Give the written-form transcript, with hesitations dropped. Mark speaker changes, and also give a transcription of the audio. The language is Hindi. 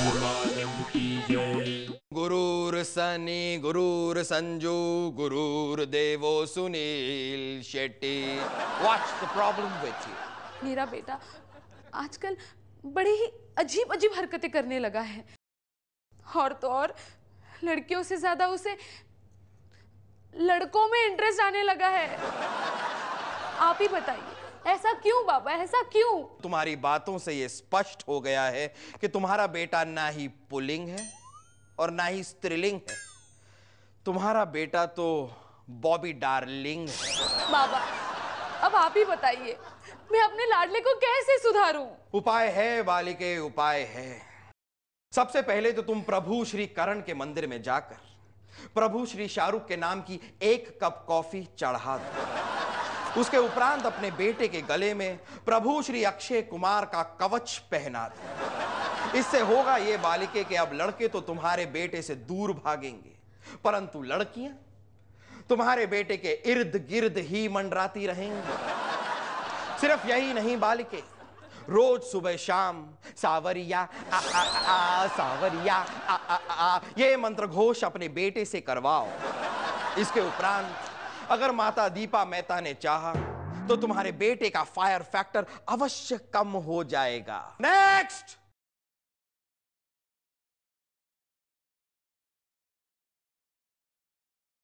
Speaker 1: परमानंद की जय।
Speaker 2: गुरुर सनी गुरुर संजू गुरुर देवो Sunil Shetty. What's the problem with you?
Speaker 3: मेरा बेटा आजकल बड़ी ही अजीब अजीब हरकतें करने लगा है, और तो और लड़कियों से ज्यादा उसे लड़कों में इंटरेस्ट आने लगा है। आप ही बताइए, ऐसा क्यों बाबा, ऐसा क्यों?
Speaker 2: तुम्हारी बातों से यह स्पष्ट हो गया है कि तुम्हारा बेटा ना ही पुल्लिंग है और ना ही स्त्रीलिंग है। तुम्हारा बेटा तो बॉबी डार्लिंग है।
Speaker 3: बाबा अब आप ही बताइए, मैं अपने लाडले को कैसे सुधारूं?
Speaker 2: उपाय है बालिके, उपाय है। सबसे पहले तो तुम प्रभु श्री करण के मंदिर में जाकर प्रभु श्री शाहरुख के नाम की 1 कप कॉफी चढ़ा दो। उसके उपरांत अपने बेटे के गले में प्रभु श्री अक्षय कुमार का कवच पहना दो। इससे होगा ये बालिके कि अब लड़के तो तुम्हारे बेटे से दूर भागेंगे, परंतु लड़कियां तुम्हारे बेटे के इर्द गिर्द ही मंडराती रहेंगी। सिर्फ यही नहीं बालिके, रोज सुबह शाम सावरिया आ आ आ सावरिया आ आ आ ये मंत्र घोष अपने बेटे से करवाओ। इसके उपरांत अगर माता दीपा मेहता ने चाहा तो तुम्हारे बेटे का फायर फैक्टर अवश्य कम हो जाएगा। नेक्स्ट।